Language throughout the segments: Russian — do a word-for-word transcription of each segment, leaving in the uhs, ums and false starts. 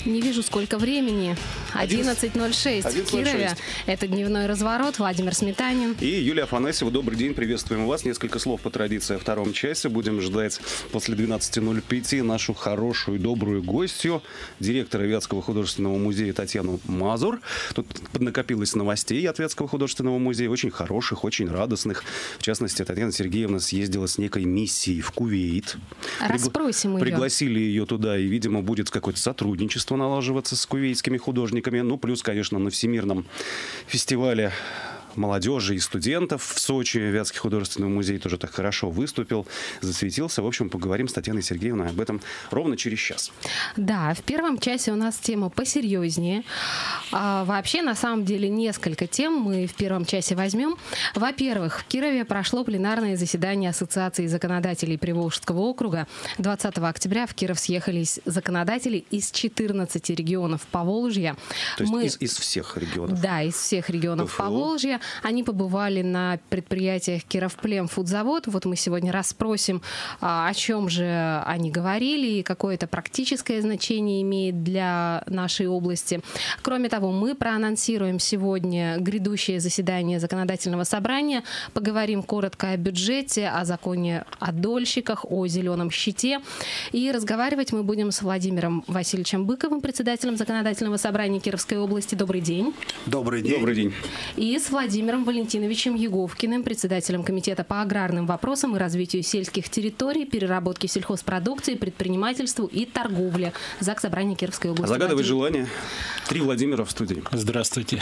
Не вижу, сколько времени. одиннадцать ноль шесть в Кирове. Это «Дневной разворот». Владимир Сметанин. И Юлия Афанасьева. Добрый день, приветствуем вас. Несколько слов по традиции о втором часе. Будем ждать после двенадцати ноль пять нашу хорошую, добрую гостью, директора Вятского художественного музея Татьяну Мазур. Тут поднакопилось новостей от Вятского художественного музея, очень хороших, очень радостных. В частности, Татьяна Сергеевна съездила с некой миссией в Кувейт. Расспросим Пригла- ее. Пригласили ее туда, и, видимо, будет какое-то сотрудничество налаживаться с кувейтскими художниками. Ну, плюс, конечно, на Всемирном фестивале молодежи и студентов в Сочи Вятский художественный музей тоже так хорошо выступил, засветился. В общем, поговорим с Татьяной Сергеевной об этом ровно через час. Да, в первом часе у нас тема посерьезнее. А, вообще, на самом деле, несколько тем мы в первом часе возьмем. Во-первых, в Кирове прошло пленарное заседание Ассоциации законодателей Приволжского округа. двадцатого октября в Киров съехались законодатели из четырнадцати регионов Поволжья. То есть мы... из, из всех регионов? Да, из всех регионов ПФО. Поволжья. Они побывали на предприятиях Кировплемфудзавод. Вот мы сегодня расспросим, о чем же они говорили и какое это практическое значение имеет для нашей области. Кроме того, мы проанонсируем сегодня грядущее заседание законодательного собрания, поговорим коротко о бюджете, о законе о дольщиках, о зеленом щите. И разговаривать мы будем с Владимиром Васильевичем Быковым, председателем законодательного собрания Кировской области. Добрый день. Добрый день. Добрый день. И с Владимиром Валентиновичем Еговкиным, председателем Комитета по аграрным вопросам и развитию сельских территорий, переработке сельхозпродукции, предпринимательству и торговле. Заксобрания Кировской области. Загадывай желание. Три Владимира в студии. Здравствуйте.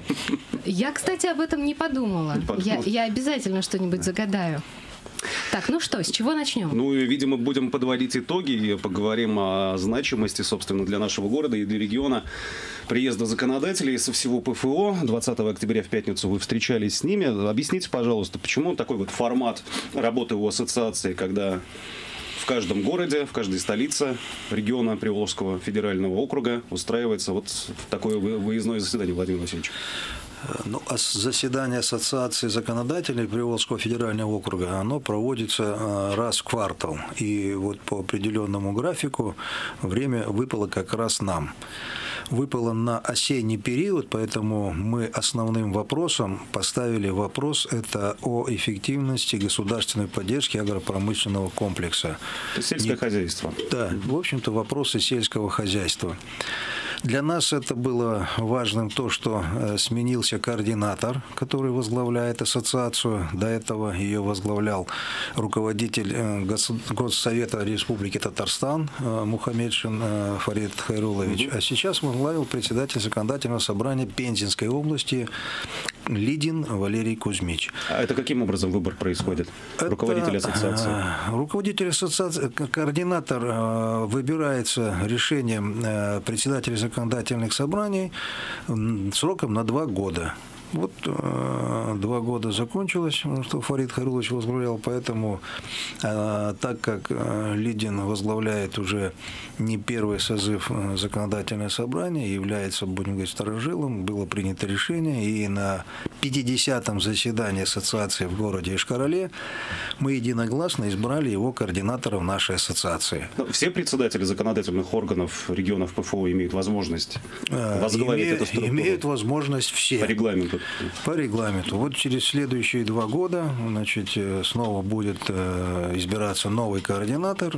Я, кстати, об этом не подумала. Не подумала. Я, я обязательно что-нибудь загадаю. Так, ну что, с чего начнем? Ну, и, видимо, будем подводить итоги и поговорим о значимости, собственно, для нашего города и для региона приезда законодателей со всего ПФО. двадцатого октября в пятницу вы встречались с ними. Объясните, пожалуйста, почему такой вот формат работы у ассоциации, когда в каждом городе, в каждой столице региона Приволжского федерального округа устраивается вот такое выездное заседание, Владимир Васильевич? Ну, заседание Ассоциации законодателей Приволжского федерального округа, оно проводится раз в квартал. И вот по определенному графику время выпало как раз нам. Выпало на осенний период, поэтому мы основным вопросом поставили вопрос это о эффективности государственной поддержки агропромышленного комплекса. То есть сельское Не... хозяйство. Да, в общем-то, вопросы сельского хозяйства. Для нас это было важным то, что сменился координатор, который возглавляет ассоциацию. До этого ее возглавлял руководитель Госсовета Республики Татарстан Мухаммедшин Фарид Хайрулович. А сейчас возглавил председатель законодательного собрания Пензенской области Лидин Валерий Кузьмич. А это каким образом выбор происходит? Это, руководитель ассоциации? Руководитель ассоциации, координатор выбирается решением председателя законодательных собраний сроком на два года. Вот э, два года закончилось, что Фарид Хайрулович возглавлял, поэтому э, так как э, Лидин возглавляет уже не первый созыв законодательного собрания, является, будем говорить, старожилом, было принято решение, и на пятидесятом заседании ассоциации в городе Ишкарале мы единогласно избрали его координатором нашей ассоциации. Но все председатели законодательных органов регионов ПФО имеют возможность возглавить Имеют, эту структуру? Имеют возможность все. По регламенту? По регламенту. Вот через следующие два года, значит, снова будет избираться новый координатор.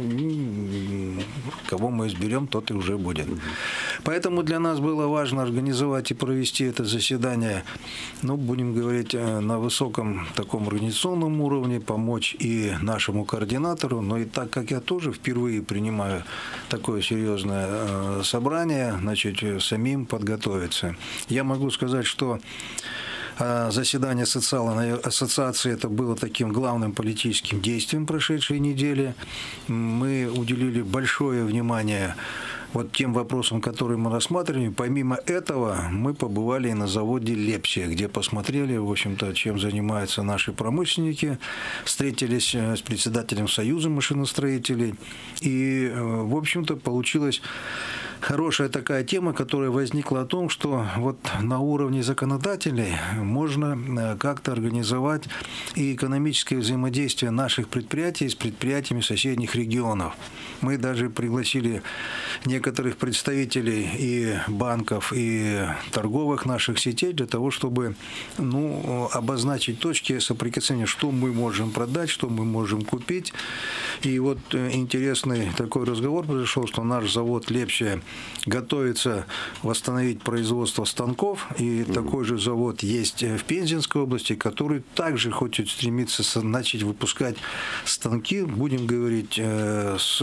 Кого мы изберем, тот и уже будет. Поэтому для нас было важно организовать и провести это заседание, ну, будем говорить, на высоком таком организационном уровне, помочь и нашему координатору. Но и так как я тоже впервые принимаю такое серьезное собрание, значит, самим подготовиться. Я могу сказать, что заседание социальной ассоциации это было таким главным политическим действием прошедшей недели. Мы уделили большое внимание вот тем вопросам, которые мы рассматривали. Помимо этого, мы побывали и на заводе «Лепсия», где посмотрели, в общем-то, чем занимаются наши промышленники, встретились с председателем Союза машиностроителей. И, в общем-то, получилось хорошая такая тема, которая возникла о том, что вот на уровне законодателей можно как-то организовать и экономическое взаимодействие наших предприятий с предприятиями соседних регионов. Мы даже пригласили некоторых представителей и банков, и торговых наших сетей для того, чтобы ну, обозначить точки соприкосновения, что мы можем продать, что мы можем купить. И вот интересный такой разговор произошел, что наш завод «Лепчая» готовится восстановить производство станков, и угу. такой же завод есть в Пензенской области, который также хочет стремиться начать выпускать станки, будем говорить, с,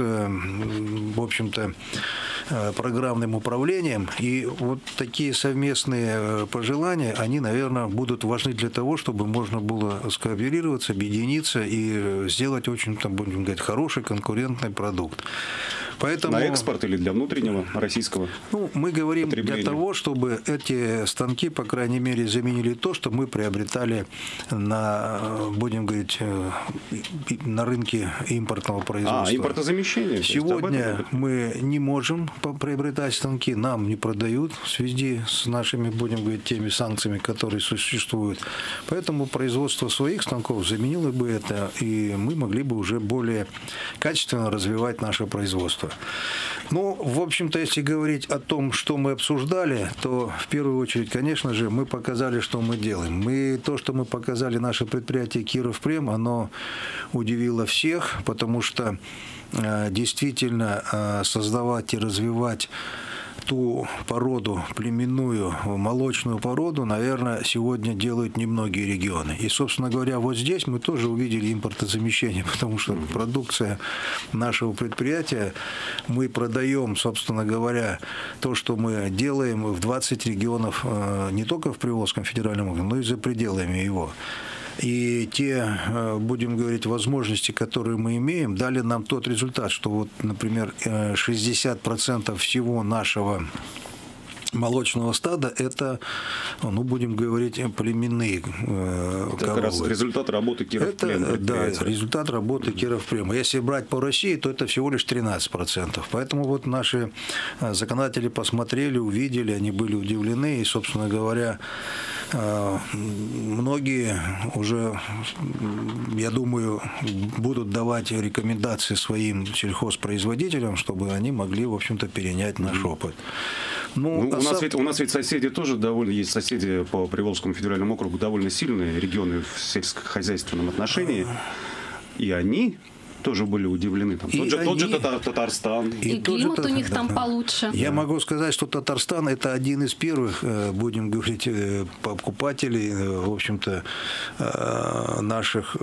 в общем-то, программным управлением. И вот такие совместные пожелания, они, наверное, будут важны для того, чтобы можно было скооперироваться, объединиться и сделать, очень-то, будем говорить, хороший конкурентный продукт. Поэтому, на экспорт или для внутреннего российского? Ну, мы говорим для того, чтобы эти станки, по крайней мере, заменили то, что мы приобретали на, будем говорить, на рынке импортного производства. А, импортозамещение. Сегодня мы не можем приобретать станки, нам не продают в связи с нашими, будем говорить, теми санкциями, которые существуют. Поэтому производство своих станков заменило бы это, и мы могли бы уже более качественно развивать наше производство. Ну, в общем-то, если говорить о том, что мы обсуждали, то в первую очередь, конечно же, мы показали, что мы делаем. Мы, то, что мы показали, наше предприятие «Кировпрем», оно удивило всех, потому что э, действительно э, создавать и развивать ту породу, племенную, молочную породу, наверное, сегодня делают немногие регионы. И, собственно говоря, вот здесь мы тоже увидели импортозамещение, потому что продукция нашего предприятия, мы продаем, собственно говоря, то, что мы делаем в двадцать регионов, не только в Приволжском федеральном округе, но и за пределами его. И те, будем говорить, возможности, которые мы имеем, дали нам тот результат, что вот, например, шестьдесят процентов всего нашего молочного стада – это, ну, будем говорить, племенные э, это как раз результат работы Кировпрема. Да, результат работы mm-hmm. Кировпрема. Если брать по России, то это всего лишь тринадцать процентов. Поэтому вот наши законодатели посмотрели, увидели, они были удивлены. И, собственно говоря, э, многие уже, я думаю, будут давать рекомендации своим сельхозпроизводителям, чтобы они могли, в общем-то, перенять наш mm-hmm. опыт. Ну, ну, у, нас ведь, у нас ведь соседи тоже довольно, есть соседи по Приволжскому федеральному округу, довольно сильные регионы в сельскохозяйственном отношении, и они тоже были удивлены. Там, тот, же, они... тот же Татар, Татарстан. И, и климат же, у них да, там да. получше. Я да. могу сказать, что Татарстан – это один из первых, будем говорить, покупателей, в общем-то, наших...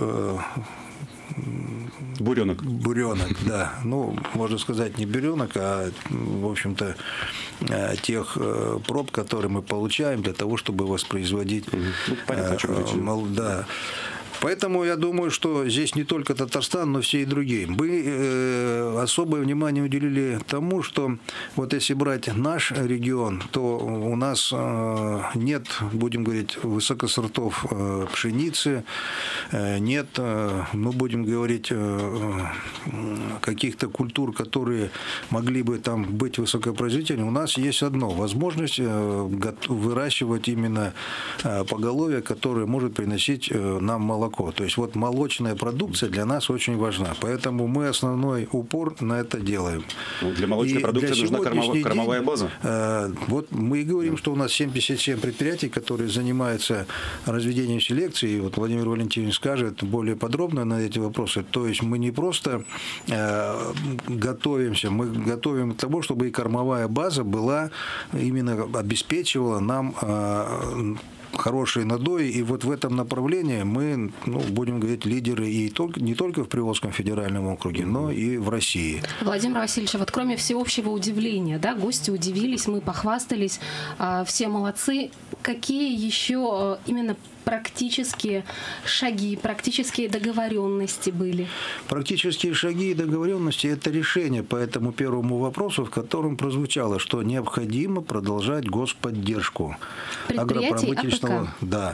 Буренок. Буренок, да. Ну, можно сказать, не буренок, а, в общем-то, тех проб, которые мы получаем для того, чтобы воспроизводить. Ну, понятно, о чем речь. Да. Поэтому я думаю, что здесь не только Татарстан, но все и другие. Мы э, особое внимание уделили тому, что вот если брать наш регион, то у нас э, нет, будем говорить, высокосортов э, пшеницы, э, нет, э, мы будем говорить, э, каких-то культур, которые могли бы там быть высокопроизводительными. У нас есть одно – возможность э, выращивать именно э, поголовье, которое может приносить э, нам молоко. То есть вот молочная продукция для нас очень важна. Поэтому мы основной упор на это делаем. Ну, для молочной и продукции нужна кормовая, кормовая день, база. Э, вот мы и говорим, что у нас семьдесят семь предприятий, которые занимаются разведением селекции. И вот Владимир Валентинович скажет более подробно на эти вопросы. То есть мы не просто э, готовимся, мы готовим к тому, чтобы и кормовая база была, именно обеспечивала нам э, хорошие надои, и вот в этом направлении мы, ну, будем говорить, лидеры и только, не только в Приволжском федеральном округе, но и в России. Владимир Васильевич, вот кроме всеобщего удивления, да, гости удивились, мы похвастались, все молодцы. Какие еще именно практические шаги, практические договоренности были? Практические шаги и договоренности – это решение по этому первому вопросу, в котором прозвучало, что необходимо продолжать господдержку агропромышленного. Да.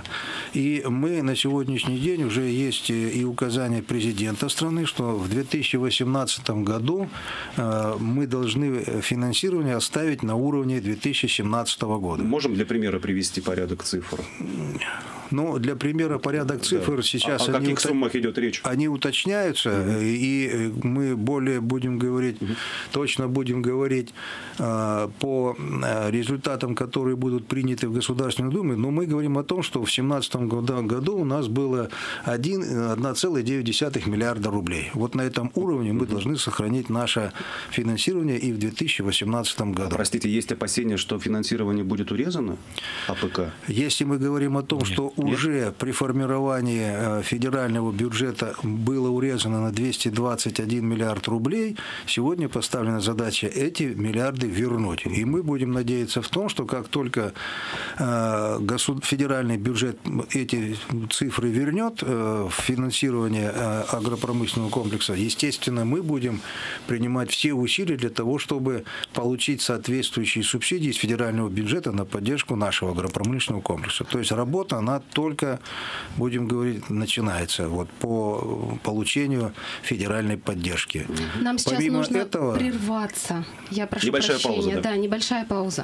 И мы на сегодняшний день уже есть и указание президента страны, что в две тысячи восемнадцатом году мы должны финансирование оставить на уровне две тысячи семнадцатого года. Можем для примера привести порядок цифр? Ну, для примера порядок цифр да. сейчас... О, о каких ут... суммах идет речь? Они уточняются, угу. и мы более будем говорить, угу. точно будем говорить э, по результатам, которые будут приняты в Государственной Думе, но мы говорим о том, что в две тысячи семнадцатом году у нас было один целых девять десятых миллиарда рублей. Вот на этом уровне мы угу. должны сохранить наше финансирование и в две тысячи восемнадцатом году. Простите, есть опасения, что финансирование будет урезано АПК? Если мы говорим о том, Нет. что уже при формировании федерального бюджета было урезано на двести двадцать один миллиард рублей, сегодня поставлена задача эти миллиарды вернуть. И мы будем надеяться в том, что как только федеральный бюджет эти цифры вернет в финансирование агропромышленного комплекса, естественно, мы будем принимать все усилия для того, чтобы получить соответствующие субсидии из федерального бюджета на поддержку нашего агропромышленного комплекса. То есть работа, она только, будем говорить, начинается вот, по получению федеральной поддержки. Нам сейчас Помимо нужно этого... прерваться. Я прошу небольшая прощения. Пауза, да. да, небольшая пауза.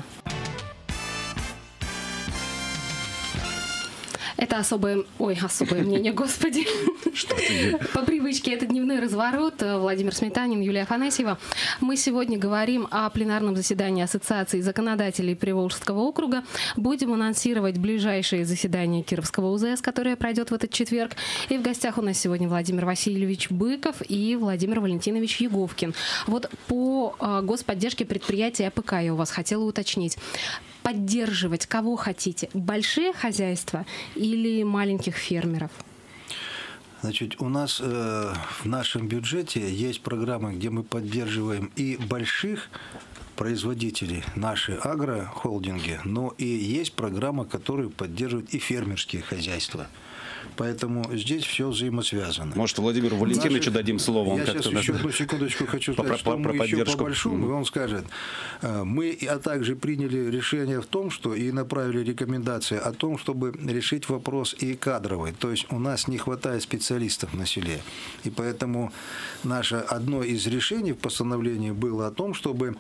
Это особое, ой, особое мнение, господи. По привычке, это дневной разворот. Владимир Сметанин, Юлия Афанасьева. Мы сегодня говорим о пленарном заседании Ассоциации законодателей Приволжского округа. Будем анонсировать ближайшее заседание Кировского УЗС, которое пройдет в этот четверг. И в гостях у нас сегодня Владимир Васильевич Быков и Владимир Валентинович Еговкин. Вот по господдержке предприятия АПК я у вас хотела уточнить. Поддерживать кого хотите? Большие хозяйства или маленьких фермеров? Значит, у нас э, в нашем бюджете есть программы, где мы поддерживаем и больших производителей, наши агрохолдинги, но и есть программа, которая поддерживает и фермерские хозяйства. Поэтому здесь все взаимосвязано. Может, Владимиру Валентиновичу Наши... дадим слово? Он Я сейчас еще одну секундочку хочу сказать, по, что по, мы про еще по большому, он скажет. Мы а также приняли решение в том, что и направили рекомендации о том, чтобы решить вопрос и кадровый. То есть у нас не хватает специалистов на селе. И поэтому наше одно из решений в постановлении было о том, чтобы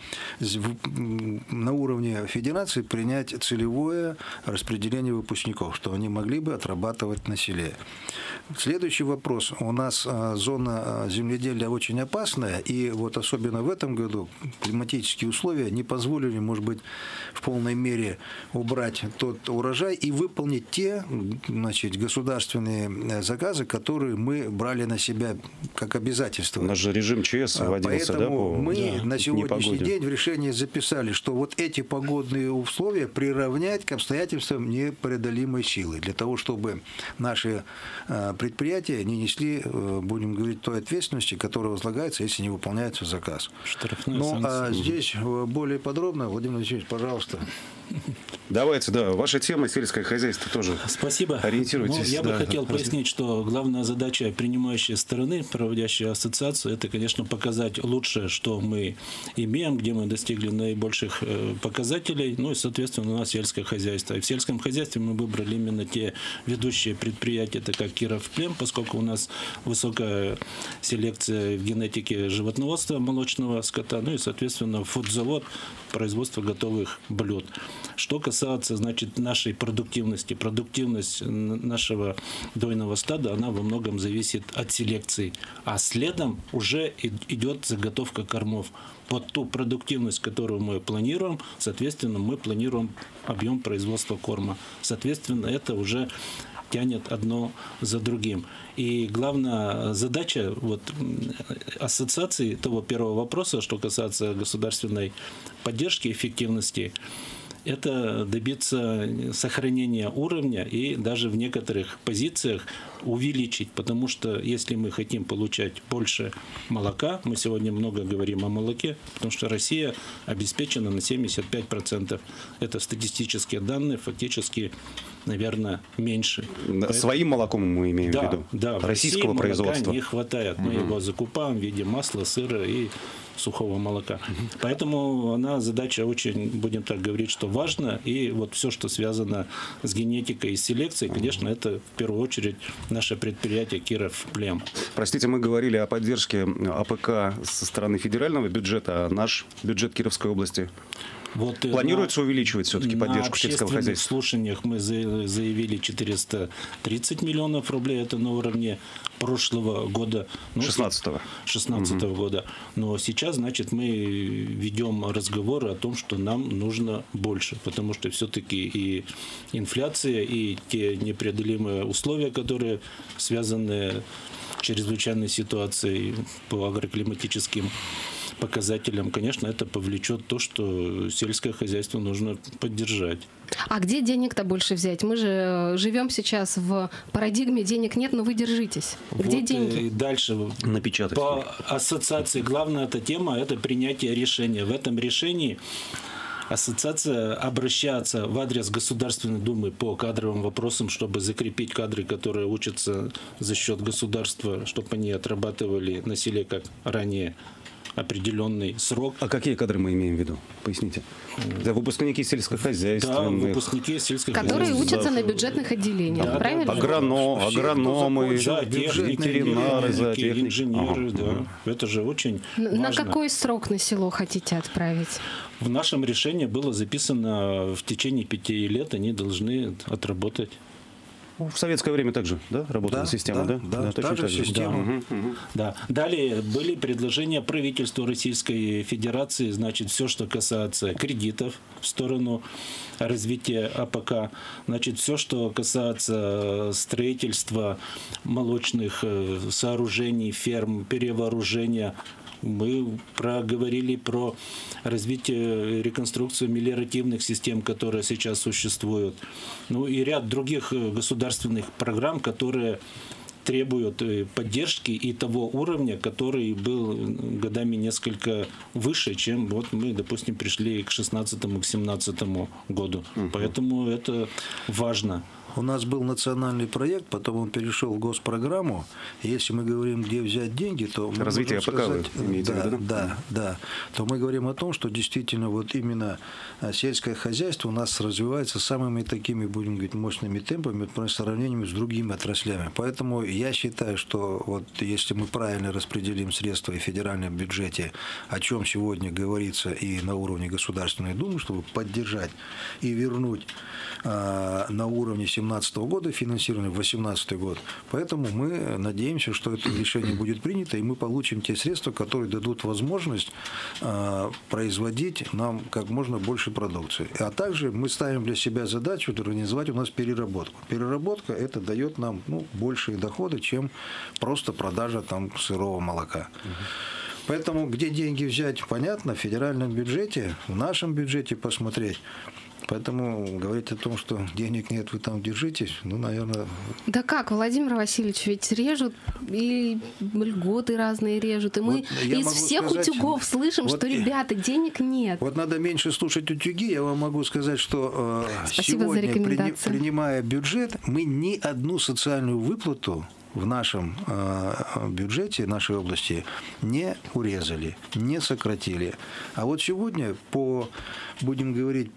на уровне федерации принять целевое распределение выпускников, что они могли бы отрабатывать на селе. Следующий вопрос. У нас зона земледелия очень опасная, и вот особенно в этом году климатические условия не позволили, может быть, в полной мере убрать тот урожай и выполнить те, значит, государственные заказы, которые мы брали на себя как обязательство. У нас же режим ЧС вводился, Поэтому да? По... мы да, на сегодняшний непогоде. день в решении записали, что вот эти погодные условия приравнять к обстоятельствам непреодолимой силы, для того, чтобы наши предприятия не несли, будем говорить, той ответственности, которая возлагается, если не выполняется заказ. Штрафные ну, санкции. а здесь более подробно, Владимир Владимирович, пожалуйста. Давайте, да, ваша тема сельское хозяйство тоже. Спасибо. Ориентируйтесь. Ну, я да. бы хотел пояснить, что главная задача принимающей стороны, проводящей ассоциацию, это, конечно, показать лучшее, что мы имеем, где мы достигли наибольших показателей, ну и, соответственно, у нас сельское хозяйство. И в сельском хозяйстве мы выбрали именно те ведущие предприятия, это как Кировплем, поскольку у нас высокая селекция в генетике животноводства молочного скота, ну и, соответственно, фудзавод, производство готовых блюд. Что касается, значит, нашей продуктивности, продуктивность нашего дойного стада, она во многом зависит от селекции, а следом уже идет заготовка кормов. Под ту продуктивность, которую мы планируем, соответственно, мы планируем объем производства корма. Соответственно, это уже тянет одно за другим. И главная задача вот, ассоциации того первого вопроса, что касается государственной поддержки, эффективности, это добиться сохранения уровня и даже в некоторых позициях увеличить. Потому что если мы хотим получать больше молока, мы сегодня много говорим о молоке, потому что Россия обеспечена на семьдесят пять процентов. Это статистические данные, фактически, наверное, меньше. Поэтому... Своим молоком мы имеем да, в виду? Да, российского в России производства молока не хватает. Мы угу. его закупаем в виде масла, сыра и сухого молока. Поэтому она задача очень, будем так говорить, что важна. И вот все, что связано с генетикой и селекцией, конечно, это в первую очередь наше предприятие Кировплем. Простите, мы говорили о поддержке АПК со стороны федерального бюджета, а наш бюджет Кировской области? Вот планируется на, увеличивать все-таки поддержку сельского хозяйства? На общественных слушаниях мы заявили четыреста тридцать миллионов рублей. Это на уровне прошлого года. Ну, шестнадцатого. шестнадцатого угу. года. Но сейчас, значит, мы ведем разговоры о том, что нам нужно больше. Потому что все-таки и инфляция, и те непреодолимые условия, которые связаны с чрезвычайной ситуацией по агроклиматическим показателям, конечно, это повлечет то, что сельское хозяйство нужно поддержать. А где денег-то больше взять? Мы же живем сейчас в парадигме «денег нет, но вы держитесь». Где вот деньги? И дальше напечатать. По ассоциации главная эта тема – это принятие решения. В этом решении ассоциация обращается в адрес Государственной Думы по кадровым вопросам, чтобы закрепить кадры, которые учатся за счет государства, чтобы они отрабатывали на селе, как ранее, определенный срок. А какие кадры мы имеем в виду? Поясните. Да, выпускники сельскохозяйственных. Да, выпускники сельскохозяйственных. Которые учатся на бюджетных отделениях, да, правильно? Агроном, агрономы, да, ветеринары, техники, инженеры. Ага. Да. Это же очень на важно. На какой срок на село хотите отправить? В нашем решении было записано, в течение пяти лет они должны отработать. В советское время также, да, работала да, система, да? Да, да, да, та же система. Да. Угу. Да. Далее были предложения правительства Российской Федерации, значит, все, что касается кредитов в сторону развития АПК, значит, все, что касается строительства молочных сооружений, ферм, перевооружения. Мы проговорили про развитие, реконструкцию мелиоративных систем, которые сейчас существуют. Ну и ряд других государственных программ, которые требуют поддержки и того уровня, который был годами несколько выше, чем вот мы, допустим, пришли к шестнадцатому, к семнадцатому году. Угу. Поэтому это важно. У нас был национальный проект, потом он перешел в госпрограмму. Если мы говорим, где взять деньги, то мы развитие АПК сказать, имеете да, в виду? Да, да, то мы говорим о том, что действительно вот именно сельское хозяйство у нас развивается самыми такими, будем говорить, мощными темпами по сравнению с другими отраслями. Поэтому я считаю, что вот если мы правильно распределим средства и в федеральном бюджете, о чем сегодня говорится и на уровне Государственной Думы, чтобы поддержать и вернуть э, на уровне семнадцатого года финансирование в восемнадцатый год. Поэтому мы надеемся, что это решение будет принято, и мы получим те средства, которые дадут возможность э, производить нам как можно больше продукции. А также мы ставим для себя задачу организовать у нас переработку. Переработка это дает нам ну, большие доходы, чем просто продажа там сырого молока. Поэтому где деньги взять, понятно, в федеральном бюджете, в нашем бюджете посмотреть. Поэтому говорить о том, что денег нет, вы там держитесь, ну, наверное... Да как, Владимир Васильевич, ведь режут, и льготы разные режут, и мы вот из всех сказать, утюгов слышим, вот что, ребята, денег нет. Вот надо меньше слушать утюги, я вам могу сказать, что э, сегодня, при, принимая бюджет, мы ни одну социальную выплату в нашем э, бюджете нашей области не урезали, не сократили. А вот сегодня, по, будем говорить,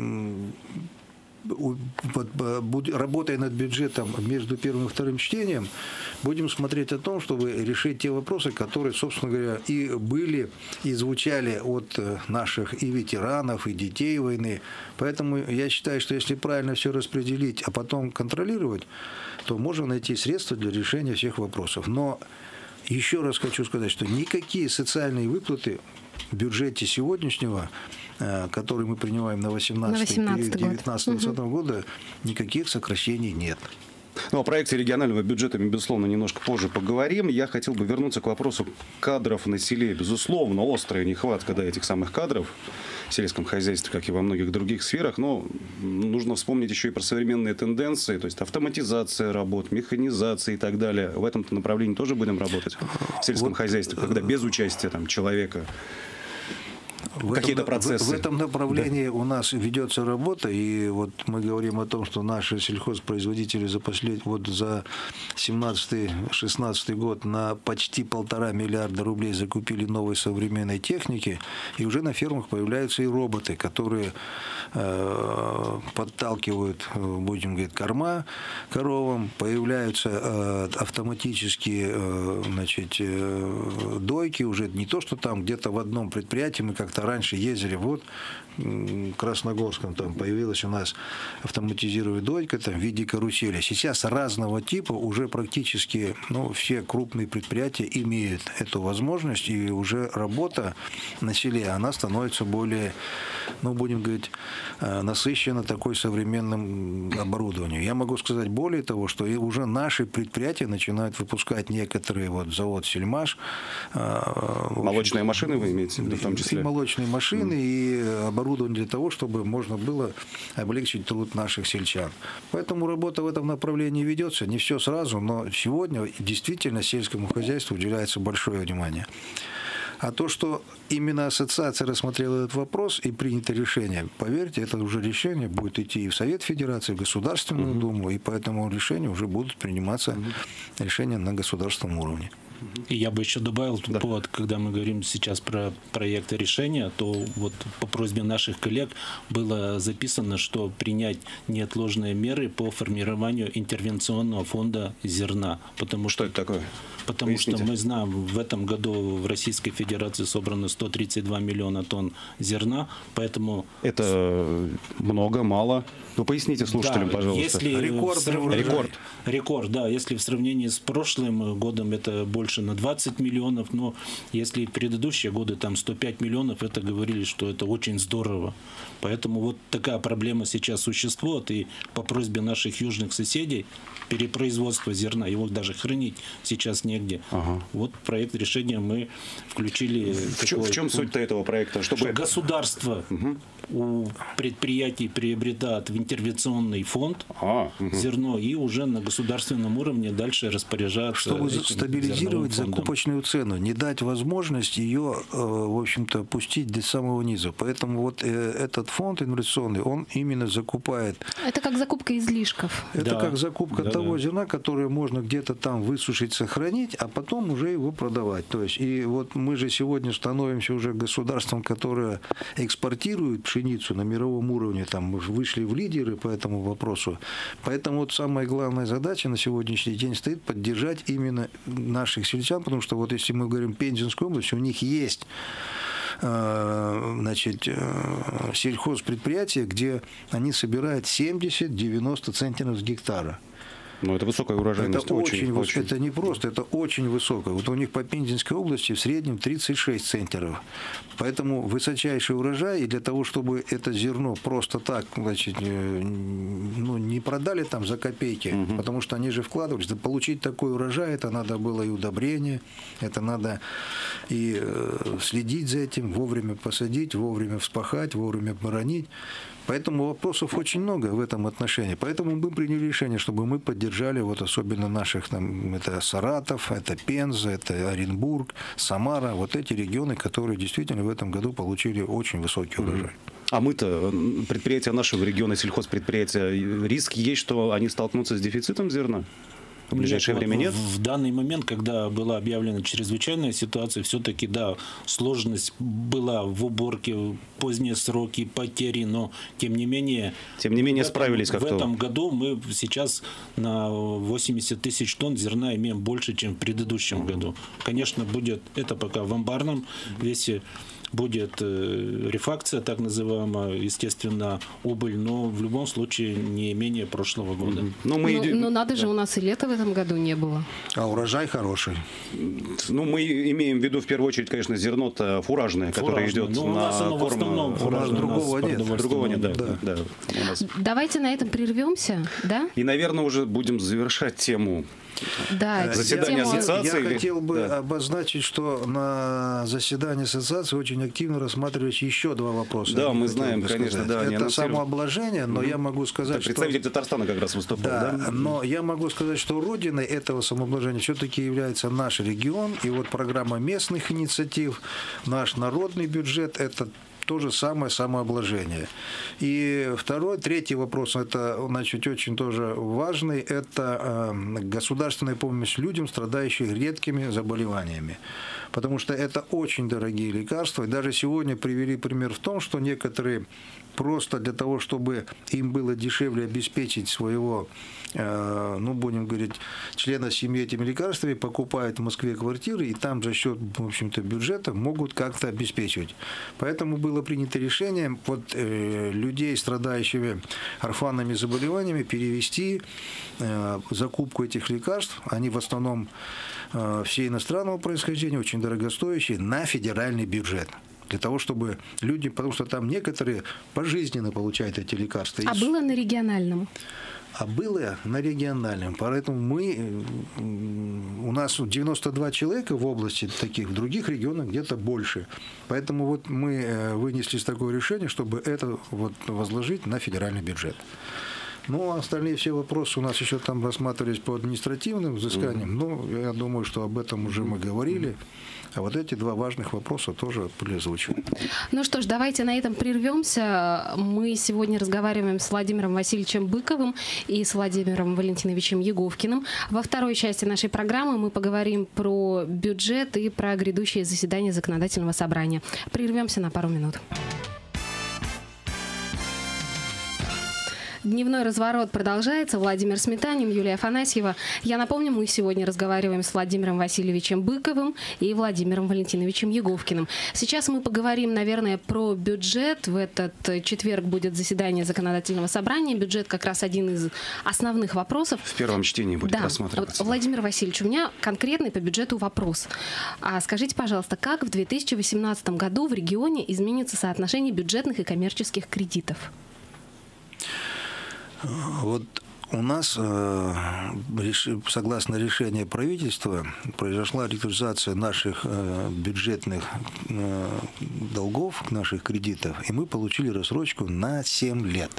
работая над бюджетом между первым и вторым чтением, будем смотреть о том, чтобы решить те вопросы, которые, собственно говоря, и были, и звучали от наших и ветеранов, и детей войны. Поэтому я считаю, что если правильно все распределить, а потом контролировать, то можно найти средства для решения всех вопросов. Но еще раз хочу сказать, что никакие социальные выплаты в бюджете сегодняшнего, который мы принимаем на восемнадцатый-девятнадцатый угу. года, никаких сокращений нет. Ну, о проекте регионального бюджета мы, безусловно, немножко позже поговорим. Я хотел бы вернуться к вопросу кадров на селе. Безусловно, острая нехватка да, этих самых кадров в сельском хозяйстве, как и во многих других сферах. Но нужно вспомнить еще и про современные тенденции, то есть автоматизация работ, механизация и так далее. В этом направлении тоже будем работать в сельском вот, хозяйстве, когда без участия там, человека. какие-то процессы? В, в этом направлении да. у нас ведется работа, и вот мы говорим о том, что наши сельхозпроизводители за послед... вот за семнадцатый-шестнадцатый год на почти полтора миллиарда рублей закупили новой современной техники, и уже на фермах появляются и роботы, которые э, подталкивают, будем говорить, корма коровам, появляются э, автоматические э, значит, э, дойки, уже не то, что там где-то в одном предприятии мы как-то раньше ездили, вот в Красногорском там появилась у нас автоматизированная дойка там, в виде карусели. Сейчас разного типа уже практически ну, все крупные предприятия имеют эту возможность, и уже работа на селе, она становится более, ну, будем говорить, насыщена такой современным оборудованием. Я могу сказать более того, что и уже наши предприятия начинают выпускать некоторые, вот завод «Сельмаш». Молочные машины вы имеете в виду в том числе? И молочные машины, mm. и оборудование для того, чтобы можно было облегчить труд наших сельчан. Поэтому работа в этом направлении ведется. Не все сразу, но сегодня действительно сельскому хозяйству уделяется большое внимание. А то, что именно ассоциация рассмотрела этот вопрос и принято решение, поверьте, это уже решение будет идти и в Совет Федерации, и в Государственную uh-huh. Думу, и по этому решению уже будут приниматься uh-huh. решения на государственном уровне. И я бы еще добавил, да. повод, когда мы говорим сейчас про проекты решения, то вот по просьбе наших коллег было записано, что принять неотложные меры по формированию интервенционного фонда зерна. Потому что, что это такое? Потому Поясните. Что мы знаем, в этом году в Российской Федерации собрано сто тридцать два миллиона тонн зерна, поэтому... Это много, мало? Ну, поясните слушателям, да, пожалуйста. Если рекорд, срав... рекорд. Рекорд, да. Если в сравнении с прошлым годом это больше на двадцать миллионов, но если в предыдущие годы там сто пять миллионов, это говорили, что это очень здорово. Поэтому вот такая проблема сейчас существует, и по просьбе наших южных соседей перепроизводство зерна, его даже хранить сейчас негде. Ага. Вот проект решения мы включили. В, чем, в чем суть этого проекта? Чтобы... Что государство угу. у предприятий приобретает в интервенционный фонд а, угу. зерно и уже на государственном уровне дальше распоряжаться. Чтобы стабилизировать закупочную цену, не дать возможность ее, в общем-то, пустить до самого низа. Поэтому вот этот фонд инвестиционный, он именно закупает. Это как закупка излишков. Это да. как закупка да, того да. зерна, которое можно где-то там высушить, сохранить, а потом уже его продавать. То есть, и вот мы же сегодня становимся уже государством, которое экспортирует пшеницу на мировом уровне, там мы вышли в лидеры по этому вопросу. Поэтому вот самая главная задача на сегодняшний день стоит поддержать именно наших сельчан, потому что вот если мы говорим Пензенскую область, у них есть значит, сельхозпредприятия, где они собирают семьдесят-девяносто центнеров с гектара. Ну, это высокая урожайность. Это, очень, очень, очень. это не просто, это очень высокая. Вот у них по Пензенской области в среднем тридцать шесть центнеров. Поэтому высочайший урожай, и для того, чтобы это зерно просто так, значит, ну, не продали там за копейки, угу. потому что они же вкладывались. Да получить такой урожай, это надо было и удобрение, это надо и следить за этим, вовремя посадить, вовремя вспахать, вовремя боронить. Поэтому вопросов очень много в этом отношении. Поэтому мы приняли решение, чтобы мы поддержали вот особенно наших, там, это Саратов, это Пенза, это Оренбург, Самара, вот эти регионы, которые действительно в этом году получили очень высокий урожай. А мы-то, предприятия нашего региона, сельхозпредприятия, риск есть, что они столкнутся с дефицитом зерна? В ближайшее нет, время нет? В, в данный момент, когда была объявлена чрезвычайная ситуация, все-таки, да, сложность была в уборке, поздние сроки, потери, но тем не менее... Тем не менее этом, справились как-то. В этом году мы сейчас на восемьдесят тысяч тонн зерна имеем больше, чем в предыдущем mm-hmm. году. Конечно, будет, это пока в амбарном весе, будет э, рефакция, так называемая, естественно, убыль, но в любом случае не менее прошлого года. Mm-hmm. Но, мы... но, но надо же, у нас и лета в этом году не было. А урожай хороший. Ну, мы имеем в виду, в первую очередь, конечно, зерно-то фуражное, которое идет ну, на форму. В основном фуражное. Другого нет. Другого нет, да. да. да. У нас... Давайте на этом прервемся, да? И, наверное, уже будем завершать тему. Да, заседание тему... ассоциации. Я хотел бы да. обозначить, что на заседании ассоциации очень активно рассматривались еще два вопроса. Да, мы знаем, конечно, да. Это самообложение, но mm-hmm. я могу сказать, так, представитель что... Татарстана как раз выступал, да, да? Но я могу сказать, что родиной этого самообложения все-таки является наш регион, и вот программа местных инициатив, наш народный бюджет – это то же самое самообложение. И второй, третий вопрос, это, значит, очень тоже важный, это государственная помощь людям, страдающим редкими заболеваниями. Потому что это очень дорогие лекарства. И даже сегодня привели пример в том, что некоторые просто для того, чтобы им было дешевле обеспечить своего, ну, будем говорить, члена семьи этими лекарствами, покупают в Москве квартиры и там за счет, в общем-то, бюджета могут как-то обеспечивать. Поэтому было принято решение вот, э, людей, страдающими орфанными заболеваниями, перевести э, закупку этих лекарств, они в основном э, все иностранного происхождения, очень дорогостоящие, на федеральный бюджет. Для того, чтобы люди, потому что там некоторые пожизненно получают эти лекарства. А было на региональном? А было на региональном. Поэтому мы, у нас девяносто два человека в области таких, в других регионах где-то больше. Поэтому вот мы вынесли такое решение, чтобы это вот возложить на федеральный бюджет. Ну, а остальные все вопросы у нас еще там рассматривались по административным взысканиям. Mm-hmm. Ну, я думаю, что об этом уже мы говорили. А вот эти два важных вопроса тоже были озвучены. Ну что ж, давайте на этом прервемся. Мы сегодня разговариваем с Владимиром Васильевичем Быковым и с Владимиром Валентиновичем Еговкиным. Во второй части нашей программы мы поговорим про бюджет и про грядущее заседание Законодательного собрания. Прервемся на пару минут. Дневной разворот продолжается. Владимир Сметанин, Юлия Афанасьева. Я напомню, мы сегодня разговариваем с Владимиром Васильевичем Быковым и Владимиром Валентиновичем Еговкиным. Сейчас мы поговорим, наверное, про бюджет. В этот четверг будет заседание Законодательного собрания. Бюджет как раз один из основных вопросов. В первом чтении будет да. рассматриваться. Вот, Владимир Васильевич, у меня конкретный по бюджету вопрос. А скажите, пожалуйста, как в две тысячи восемнадцатом году в регионе изменится соотношение бюджетных и коммерческих кредитов? Вот у нас, согласно решению правительства, произошла регуляризация наших бюджетных долгов, наших кредитов, и мы получили рассрочку на семь лет.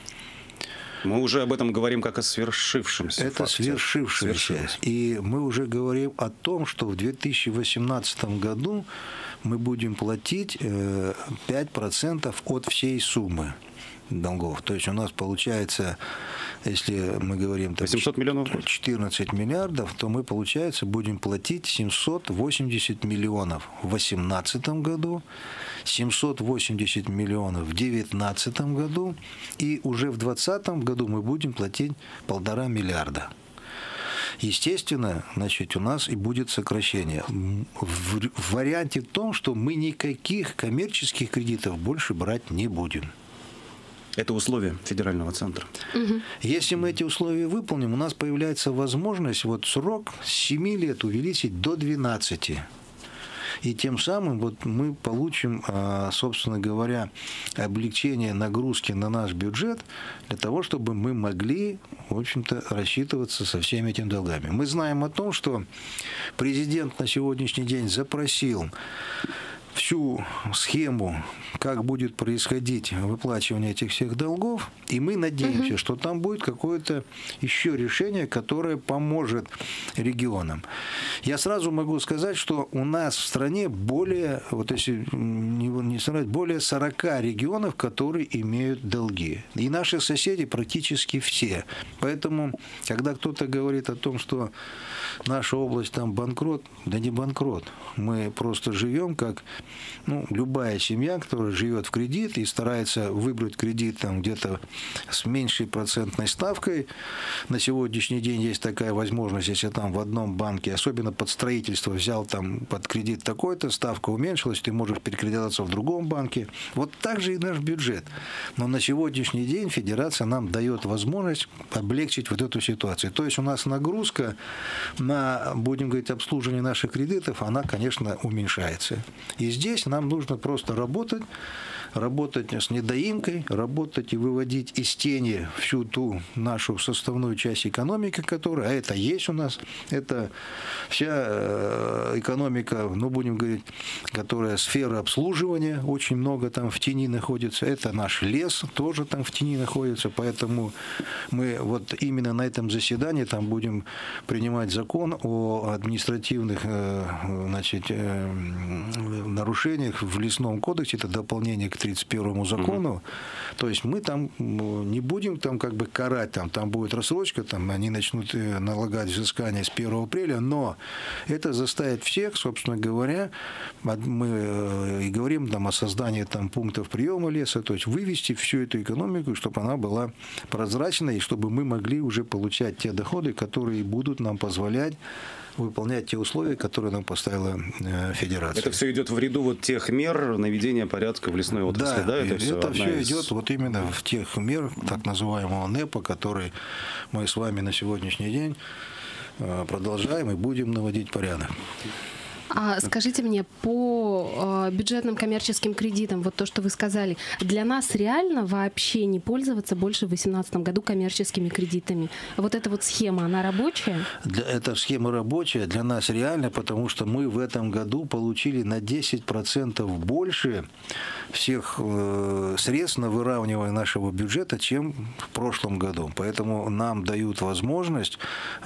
Мы уже об этом говорим как о свершившемся. Это факте. свершившемся. И мы уже говорим о том, что в две тысячи восемнадцатом году мы будем платить пять процентов от всей суммы долгов. То есть у нас получается, если мы говорим там, восемьсот миллионов, четырнадцать миллиардов, то мы, получается, будем платить семьсот восемьдесят миллионов в две тысячи восемнадцатом году, семьсот восемьдесят миллионов в две тысячи девятнадцатом году, и уже в две тысячи двадцатом году мы будем платить полтора миллиарда. Естественно, значит, у нас и будет сокращение. В, в варианте том, что мы никаких коммерческих кредитов больше брать не будем. Это условия федерального центра. Угу. Если мы эти условия выполним, у нас появляется возможность вот срок с семи лет увеличить до двенадцати. И тем самым вот мы получим, собственно говоря, облегчение нагрузки на наш бюджет для того, чтобы мы могли, в общем-то, рассчитываться со всеми этими долгами. Мы знаем о том, что президент на сегодняшний день запросил всю схему, как будет происходить выплачивание этих всех долгов, и мы надеемся, угу. что там будет какое-то еще решение, которое поможет регионам. Я сразу могу сказать, что у нас в стране более, вот если не, не сравнивать, более сорока регионов, которые имеют долги. И наши соседи практически все. Поэтому, когда кто-то говорит о том, что наша область там банкрот, да не банкрот. Мы просто живем как ну, любая семья, которая живет в кредит и старается выбрать кредит там где-то с меньшей процентной ставкой. На сегодняшний день есть такая возможность, если там в одном банке, особенно под строительство, взял там под кредит такой-то, ставка уменьшилась, ты можешь перекредитоваться в другом банке. Вот так же и наш бюджет. Но на сегодняшний день Федерация нам дает возможность облегчить вот эту ситуацию. То есть у нас нагрузка на, будем говорить, обслуживание наших кредитов, она, конечно, уменьшается. И здесь нам нужно просто работать, работать с недоимкой, работать и выводить из тени всю ту нашу составную часть экономики, которая, а это есть у нас, это вся экономика, ну, будем говорить, которая сфера обслуживания, очень много там в тени находится, это наш лес, тоже там в тени находится, поэтому мы вот именно на этом заседании там будем принимать закон о административных, значит, нарушениях в лесном кодексе, это дополнение к тридцать первому закону. Угу. То есть мы там не будем там как бы карать, там, там будет рассрочка, там они начнут налагать взыскание с первого апреля, но это заставит всех, собственно говоря, мы и говорим там о создании там пунктов приема леса, то есть вывести всю эту экономику, чтобы она была прозрачной, и чтобы мы могли уже получать те доходы, которые будут нам позволять выполнять те условия, которые нам поставила Федерация. Это все идет в ряду вот тех мер наведения порядка в лесной отрасли, да? Да, это, все, это все из... идет вот именно в тех мер, так называемого НЭПа, который мы с вами на сегодняшний день продолжаем и будем наводить порядок. А скажите мне, по э, бюджетным коммерческим кредитам, вот то, что вы сказали, для нас реально вообще не пользоваться больше в две тысячи восемнадцатом году коммерческими кредитами? Вот эта вот схема, она рабочая? Для, эта схема рабочая, для нас реально, потому что мы в этом году получили на десять процентов больше всех э, средств на выравнивание нашего бюджета, чем в прошлом году. Поэтому нам дают возможность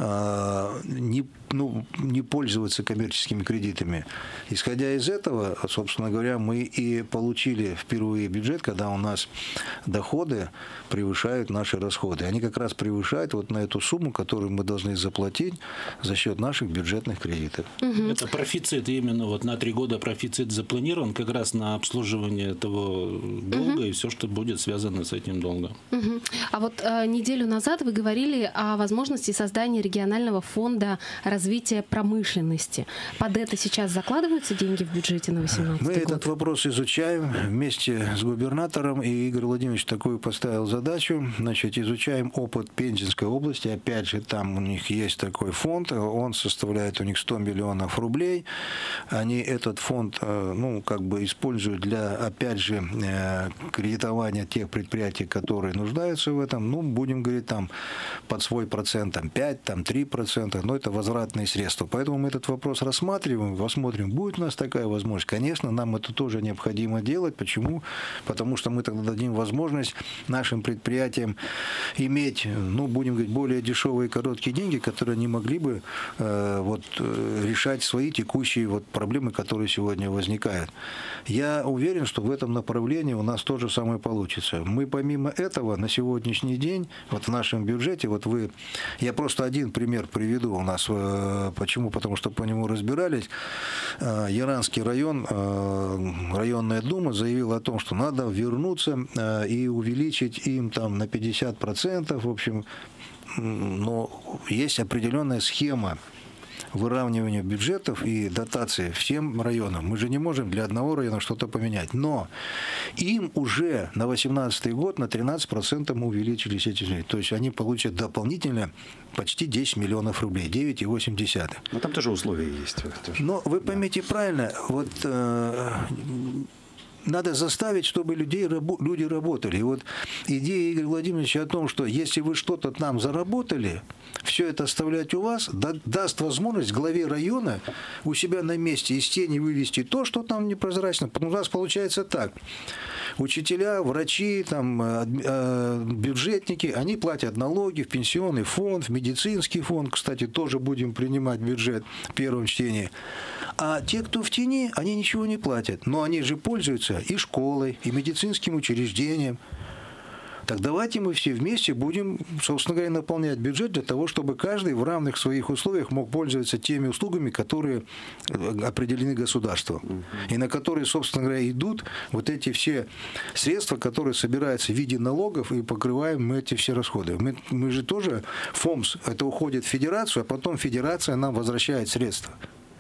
э, не, ну, не пользоваться коммерческими кредитами. Исходя из этого, собственно говоря, мы и получили впервые бюджет, когда у нас доходы превышают наши расходы. Они как раз превышают вот на эту сумму, которую мы должны заплатить за счет наших бюджетных кредитов. Угу. Это профицит именно вот на три года профицит запланирован как раз на обслуживание этого долга угу. и все, что будет связано с этим долгом. Угу. А вот э, неделю назад вы говорили о возможности создания регионального фонда развития промышленности. Под это сейчас закладываются деньги в бюджете на две тысячи восемнадцатый Мы год? этот вопрос изучаем вместе с губернатором, и Игорь Владимирович такую поставил задачу. Значит, изучаем опыт Пензенской области. Опять же, там у них есть такой фонд, он составляет у них сто миллионов рублей. Они этот фонд, ну, как бы используют для, опять же, кредитования тех предприятий, которые нуждаются в этом. Ну, будем говорить, там под свой процент, там пять, там три процента, но это возвратные средства. Поэтому мы этот вопрос рассматриваем, посмотрим, будет у нас такая возможность. Конечно, нам это тоже необходимо делать. Почему? Потому что мы тогда дадим возможность нашим предприятиям иметь, ну, будем говорить, более дешевые короткие деньги, которые они могли бы э, вот, решать свои текущие вот проблемы, которые сегодня возникают. Я уверен, что в этом направлении у нас то же самое получится. Мы помимо этого на сегодняшний день, вот в нашем бюджете, вот вы, я просто один пример приведу у нас. Э, почему? Потому что по нему разбирались. Э, Яранский район, э, районная дума заявила о том, что надо вернуться э, и увеличить им там на пятьдесят процентов, в общем, но есть определенная схема выравнивания бюджетов и дотации всем районам. Мы же не можем для одного района что-то поменять. Но им уже на две тысячи восемнадцатый год на тринадцать процентов увеличились эти деньги. То есть они получат дополнительно почти десять миллионов рублей, девять целых восемь десятых. Но там тоже условия есть. Но вы поймите правильно, вот... Э, надо заставить, чтобы людей, люди работали. И вот идея Игоря Владимировича о том, что если вы что-то там заработали, все это оставлять у вас, да, даст возможность главе района у себя на месте из тени вывести то, что там непрозрачно. Потому что у нас получается так. Учителя, врачи, там, бюджетники, они платят налоги в пенсионный фонд, в медицинский фонд. Кстати, тоже будем принимать бюджет в первом чтении. А те, кто в тени, они ничего не платят. Но они же пользуются и школой, и медицинским учреждением. Так давайте мы все вместе будем, собственно говоря, наполнять бюджет для того, чтобы каждый в равных своих условиях мог пользоваться теми услугами, которые определены государством. И на которые, собственно говоря, идут вот эти все средства, которые собираются в виде налогов, и покрываем мы эти все расходы. Мы, мы же тоже, ФОМС, это уходит в федерацию, а потом федерация нам возвращает средства.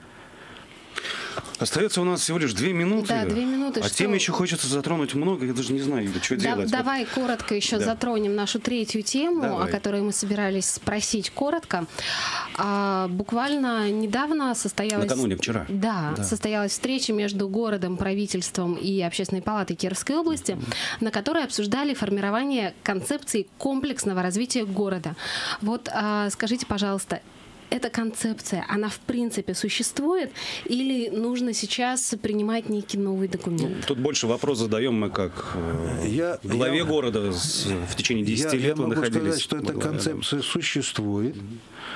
Остается у нас всего лишь две минуты. Да, две минуты. А что... тем еще хочется затронуть много. Я даже не знаю, Юля, что да, делать. Давай вот. коротко еще да. затронем нашу третью тему, давай. О которой мы собирались спросить коротко. А, буквально недавно состоялась... Накануне, вчера. Да, да, состоялась встреча между городом, правительством и Общественной палатой Кировской области, mm-hmm. на которой обсуждали формирование концепции комплексного развития города. Вот а, скажите, пожалуйста, эта концепция, она в принципе существует или нужно сейчас принимать некий новый документ? Тут больше вопрос задаем мы как э, я, главе я, вы, с, в течение десяти я, лет я вы могу находились. Сказать, что эта концепция существует.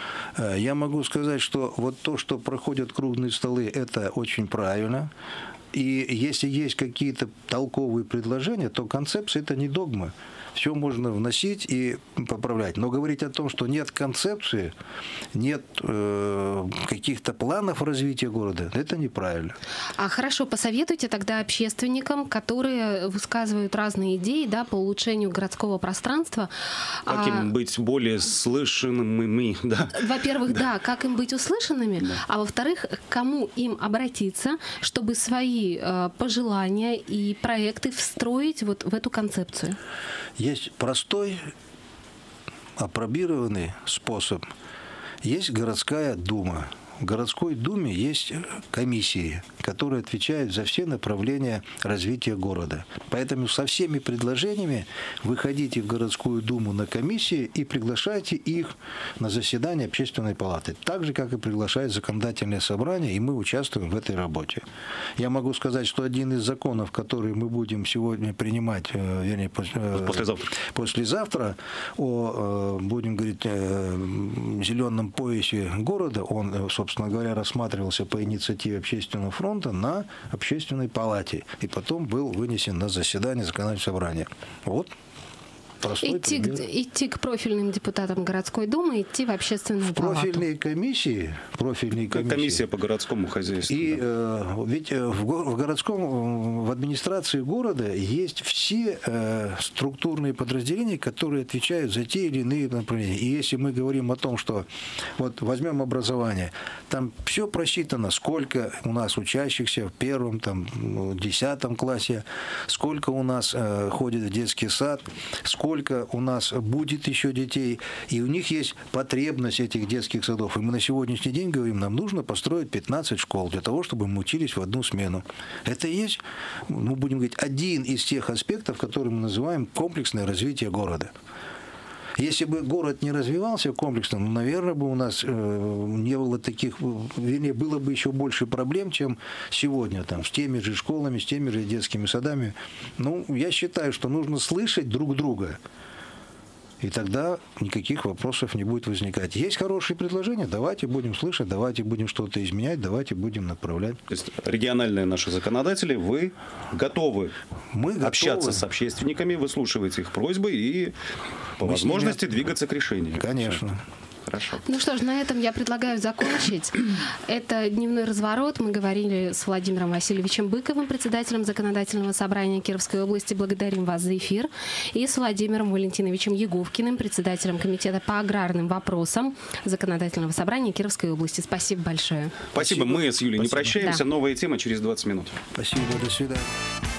Я могу сказать, что вот то, что проходят круглые столы, это очень правильно. И если есть какие-то толковые предложения, то концепция – это не догма. Все можно вносить и поправлять. Но говорить о том, что нет концепции, нет э, каких-то планов развития города, это неправильно. А хорошо, посоветуйте тогда общественникам, которые высказывают разные идеи, да, по улучшению городского пространства. Как им а... быть более слышанными, да? Во-первых, да. да, как им быть услышанными, да. А во-вторых, к кому им обратиться, чтобы свои э, пожелания и проекты встроить вот в эту концепцию? Есть простой, апробированный способ. Есть городская дума. В городской думе есть комиссии, которые отвечают за все направления развития города. Поэтому со всеми предложениями выходите в городскую думу на комиссии и приглашайте их на заседание общественной палаты. Так же, как и приглашает законодательное собрание, и мы участвуем в этой работе. Я могу сказать, что один из законов, который мы будем сегодня принимать, вернее, послезавтра, послезавтра о, будем говорить, зеленом поясе города, он, собственно говоря, рассматривался по инициативе Общественного фронта на Общественной палате и потом был вынесен на заседание законодательного собрания. Вот. Идти к, идти к профильным депутатам городской думы, идти в общественную в палату. Профильные комиссии, профильные как комиссии. Комиссия по городскому хозяйству. И да. э, ведь в, в городском, в администрации города есть все э, структурные подразделения, которые отвечают за те или иные направления. И если мы говорим о том, что вот возьмем образование, там все просчитано, сколько у нас учащихся в первом, там, десятом классе, сколько у нас э, ходит в детский сад, сколько Сколько у нас будет еще детей, и у них есть потребность этих детских садов. И мы на сегодняшний день говорим, нам нужно построить пятнадцать школ для того, чтобы мы учились в одну смену. Это и есть, ну, будем говорить, один из тех аспектов, которые мы называем комплексное развитие города. Если бы город не развивался комплексно, ну, наверное, бы у нас э, не было таких, вернее, было бы еще больше проблем, чем сегодня, там, с теми же школами, с теми же детскими садами. Ну, я считаю, что нужно слышать друг друга. И тогда никаких вопросов не будет возникать. Есть хорошие предложения, давайте будем слышать, давайте будем что-то изменять, давайте будем направлять. То есть региональные наши законодатели, вы готовы Мы общаться готовы. с общественниками, выслушивать их просьбы и по Мы возможности ними... двигаться к решению. Конечно. Все. Хорошо. Ну что ж, на этом я предлагаю закончить. Это «Дневной разворот». Мы говорили с Владимиром Васильевичем Быковым, председателем Законодательного собрания Кировской области. Благодарим вас за эфир. И с Владимиром Валентиновичем Еговкиным, председателем Комитета по аграрным вопросам Законодательного собрания Кировской области. Спасибо большое. Спасибо. Спасибо. Мы с Юлей Спасибо. не прощаемся. Да. Новая тема через двадцать минут. Спасибо. До свидания.